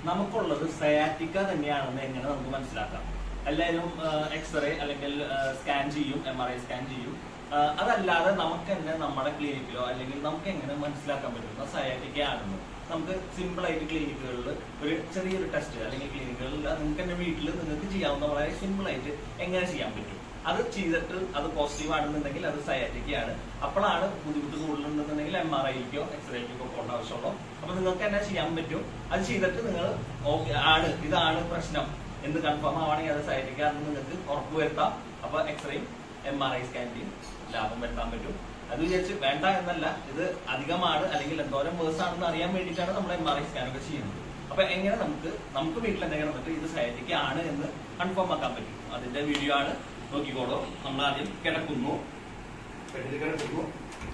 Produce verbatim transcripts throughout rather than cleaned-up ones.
നമുക്കുള്ളത് സയാറ്റിക്ക തന്നെയാണെന്ന് എങ്ങനെ നമുക്ക് മനസ്സിലാക്കാം? എല്ലാവരും എക്സ്റേ അല്ലെങ്കിൽ സ്കാൻ ചെയ്യും, എം ആർ ഐ സ്കാൻ ചെയ്യും. അതല്ലാതെ നമുക്ക് തന്നെ നമ്മുടെ ക്ലിനിക്കിലോ അല്ലെങ്കിൽ നമുക്ക് എങ്ങനെ മനസ്സിലാക്കാൻ പറ്റുന്ന സയാറ്റിക്ക ആണെന്ന് നമുക്ക് സിമ്പിൾ ആയിട്ട് ക്ലിനിക്കുകളിൽ ഒരു ചെറിയൊരു ടെസ്റ്റ് അല്ലെങ്കിൽ ക്ലിനിക്കുകളിൽ നിങ്ങൾക്ക് തന്നെ വീട്ടിൽ നിങ്ങൾക്ക് ചെയ്യാവുന്ന വളരെ സിമ്പിൾ ആയിട്ട് എങ്ങനെ ചെയ്യാൻ പറ്റും. അത് ചെയ്തിട്ട് അത് പോസിറ്റീവ് ആണെന്നുണ്ടെങ്കിൽ അത് സയാറ്റിക്കയാണ്. അപ്പോഴാണ് ബുദ്ധിമുട്ട് കൂടുതലുണ്ടെന്നുണ്ടെങ്കിൽ എം ആർ ഐക്കോ എക്സ്റേക്കോ പോകേണ്ട ആവശ്യമുള്ളൂ. അപ്പൊ നിങ്ങൾക്ക് തന്നെ ചെയ്യാൻ പറ്റും. അത് ചെയ്തിട്ട് നിങ്ങൾ ഓക്കെ ആണ്, ഇതാണ് പ്രശ്നം എന്ന് കൺഫേം ആവുകയാണെങ്കിൽ അത് സയാറ്റിക്ക ആണെന്ന് നിങ്ങൾക്ക് ഉറപ്പുവരുത്താം. അപ്പൊ എക്സ്റേയും എം ആർ ഐ സ്കാനിന്റെയും ലാഭം വരുത്താൻ പറ്റും. അത് വിചാരിച്ച് വേണ്ട എന്നല്ല, ഇത് അധികമാണ് അല്ലെങ്കിൽ എന്തോരം വേഴ്സ് ആണെന്ന് അറിയാൻ വേണ്ടിയിട്ടാണ് നമ്മൾ എം ആർ ഐ സ്കാൻ ഒക്കെ ചെയ്യുന്നത്. അപ്പൊ എങ്ങനെ നമുക്ക് നമുക്ക് വീട്ടിൽ എന്തെങ്കിലും പറ്റും ഇത് സയാറ്റിക്ക ആണ് എന്ന് കൺഫേം ആക്കാൻ പറ്റും. അതിന്റെ വീഡിയോ ആണ്, നോക്കിക്കോളൂ. നമ്മൾ ആദ്യം കിടക്കുന്നു, ബെഡിൽ കിടക്കുന്നു.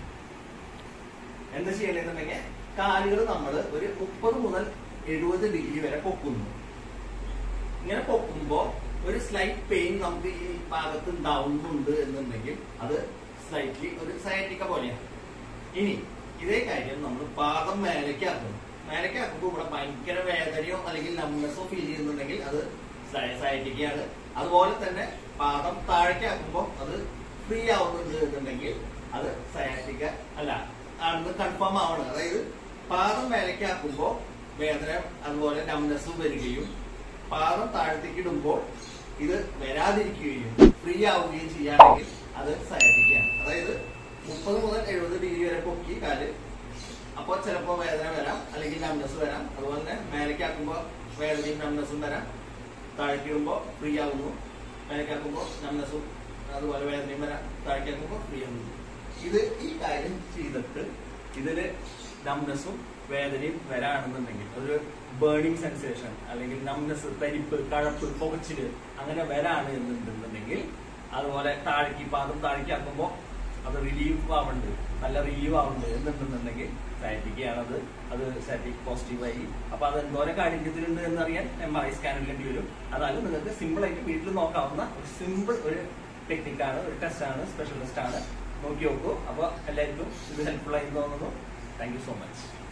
എന്താ ചെയ്യണമെന്നുണ്ടെങ്കിൽ കാലുകൾ നമ്മൾ ഒരു മുപ്പത് മുതൽ എഴുപത് ഡിഗ്രി വരെ പൊക്കുന്നു. ഇങ്ങനെ പൊക്കുമ്പോ ഒരു സ്ലൈറ്റ് പെയിൻ നമുക്ക് ഈ ഭാഗത്ത് ഉണ്ടാവുന്നുണ്ട് എന്നുണ്ടെങ്കിൽ അത് സ്ലൈറ്റ്ലി ഒരു സയാറ്റിക്ക പോലെയാണ്. ഇനി ഇതേ കാര്യം നമ്മൾ പാദം മേലേക്ക് ആക്കുന്നു. മേലേക്ക് ആക്കുമ്പോൾ ഇവിടെ ഭയങ്കര വേദനയോ അല്ലെങ്കിൽ നമ്നെസ്സോ ഫീൽ ചെയ്യുന്നുണ്ടെങ്കിൽ അത് സയാറ്റിക്കയാണ്. അതുപോലെ തന്നെ പാദം താഴേക്ക് ആക്കുമ്പോൾ അത് ഫ്രീ ആവുന്നുണ്ട് എന്നുണ്ടെങ്കിൽ അത് സയാറ്റിക്ക അല്ല ആണെന്ന് കൺഫേം ആവണം. അതായത് പാദം മേലേക്ക് ആക്കുമ്പോൾ വേദന അതുപോലെ നമ്നെസ്സും വരികയും പാദം താഴത്തേക്ക് ഇടുമ്പോൾ ഇത് വരാതിരിക്കുകയും ഫ്രീ ആവുകയും ചെയ്യുകയാണെങ്കിൽ അത് സയാറ്റിക്കയാണ്. അതായത് മുപ്പത് മുതൽ എഴുപത് ഡിഗ്രി വരെ പൊക്കി കാല്, അപ്പോൾ ചിലപ്പോൾ വേദന വരാം അല്ലെങ്കിൽ നമ്നെസ് വരാം. അതുപോലെ തന്നെ മേലേക്ക് ആക്കുമ്പോൾ വേദനയും നമ്നെസ്സും വരാം. താഴേക്ക് ഇടുമ്പോൾ ഫ്രീ ആവുന്നു, മേലേക്ക് ആക്കുമ്പോൾ നമ്നെസ്സും അതുപോലെ വേദനയും വരാം. താഴേക്ക് ആക്കുമ്പോൾ ഫ്രീ ആവുന്നു. ഇത് ഈ കാര്യം ചെയ്തിട്ട് ഇതില് നമ്നെസ്സും വേദനയും വരാണെന്നുണ്ടെങ്കിൽ ഒരു ബേണിംഗ് സെൻസേഷൻ അല്ലെങ്കിൽ നമ്നെസ്, തരിപ്പ്, കഴപ്പ്, പുകച്ചില് അങ്ങനെ വരാണ് എന്നുണ്ടെന്നുണ്ടെങ്കിൽ അതുപോലെ താഴേക്ക് പാദം താഴേക്ക് ആക്കുമ്പോൾ അത് റിലീഫ് ആവുന്നുണ്ട്, നല്ല റിലീവ് ആവുന്നുണ്ട് എന്നുണ്ടെന്നുണ്ടെങ്കിൽ സയാറ്റിക്കയാണത്. അത് സയാറ്റിക് പോസിറ്റീവായി. അപ്പൊ അത് എന്തോരം കാഠിന്യത്തിലുണ്ട് എന്നറിയാൻ എം ആർ ഐ സ്കാൻ എടുക്കേണ്ടി വരും. അതായത് നിങ്ങൾക്ക് സിമ്പിൾ ആയിട്ട് വീട്ടിൽ നോക്കാവുന്ന ഒരു സിമ്പിൾ ഒരു ടെക്നിക്കാണ്, ഒരു ടെസ്റ്റാണ്, സ്പെഷ്യൽ ടെസ്റ്റ് ആണ്. നോക്കി നോക്കൂ. അപ്പൊ എല്ലാവർക്കും ഇത് ഹെൽപ്ഫുൾ ആയി തോന്നുന്നു. Thank you so much.